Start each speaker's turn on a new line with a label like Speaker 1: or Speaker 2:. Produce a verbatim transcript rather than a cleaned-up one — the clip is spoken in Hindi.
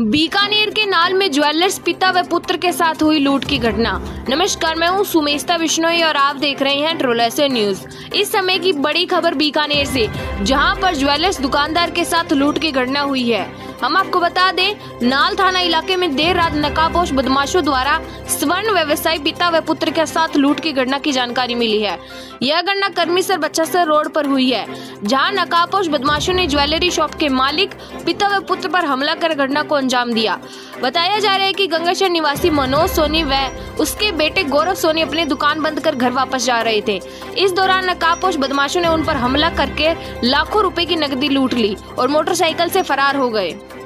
Speaker 1: बीकानेर के नाल में ज्वेलर्स पिता व पुत्र के साथ हुई लूट की घटना। नमस्कार, मैं हूं सुमेस्ता बिश्नोई और आप देख रहे हैं ट्रोलेसर न्यूज। इस समय की बड़ी खबर बीकानेर से, जहां पर ज्वेलर्स दुकानदार के साथ लूट की घटना हुई है। हम आपको बता दें, नाल थाना इलाके में देर रात नकाबपोश बदमाशों द्वारा स्वर्ण व्यवसायी पिता व पुत्र के साथ लूट की घटना की जानकारी मिली है। यह घटना कर्मीसर बच्चासर रोड पर हुई है, जहां नकाबपोश बदमाशों ने ज्वेलरी शॉप के मालिक पिता व पुत्र पर हमला कर घटना को अंजाम दिया। बताया जा रहा है कि गंगाशहर निवासी मनोज सोनी व उसके बेटे गौरव सोनी अपनी दुकान बंद कर घर वापस जा रहे थे। इस दौरान नकाबपोश बदमाशों ने उन पर हमला करके लाखों रुपए की नकदी लूट ली और मोटरसाइकिल से फरार हो गए।